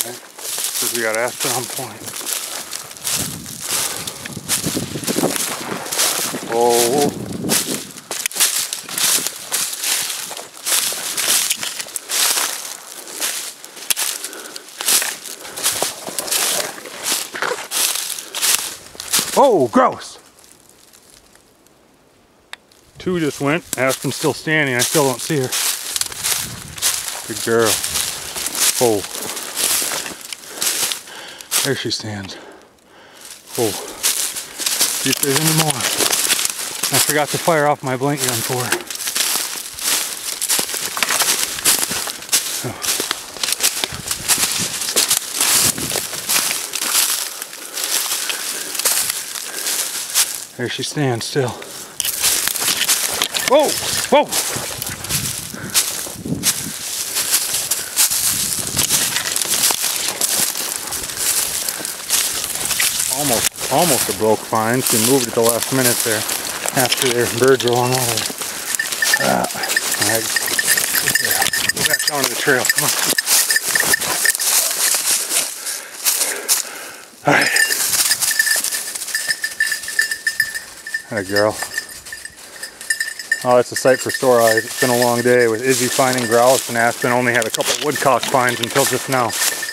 Because we got Aspen on point. Oh. Oh, grouse! 2 just went. Aspen's still standing. I still don't see her. Good girl. Oh. There she stands. Oh. See if there's any more. I forgot to fire off my blanket gun for her. There she stands still. Whoa! Whoa! Almost a broke fine. She moved at the last minute there after their birds were long over. Alright. Go back down to the trail. Come on. Alright. That girl. Oh, it's a sight for sore eyes. It's been a long day with Izzy finding grouse, and Aspen only had a couple woodcock finds until just now.